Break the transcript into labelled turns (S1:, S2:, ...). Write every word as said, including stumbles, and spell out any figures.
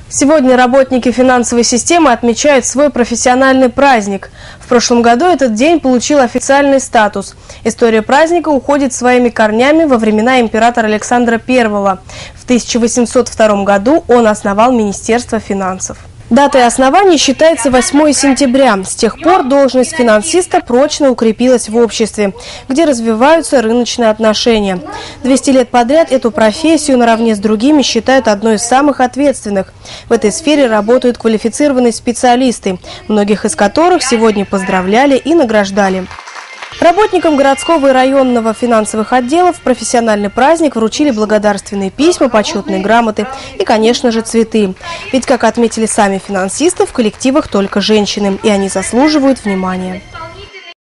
S1: Сегодня работники финансовой системы отмечают свой профессиональный праздник. В прошлом году этот день получил официальный статус. История праздника уходит своими корнями во времена императора Александра Первого. В тысяча восемьсот втором году он основал Министерство финансов. Датой основания считается восьмое сентября. С тех пор должность финансиста прочно укрепилась в обществе, где развиваются рыночные отношения. двести лет подряд эту профессию наравне с другими считают одной из самых ответственных. В этой сфере работают квалифицированные специалисты, многих из которых сегодня поздравляли и награждали. Работникам городского и районного финансовых отделов в профессиональный праздник вручили благодарственные письма, почетные грамоты и, конечно же, цветы. Ведь, как отметили сами финансисты, в коллективах только женщины, и они заслуживают внимания.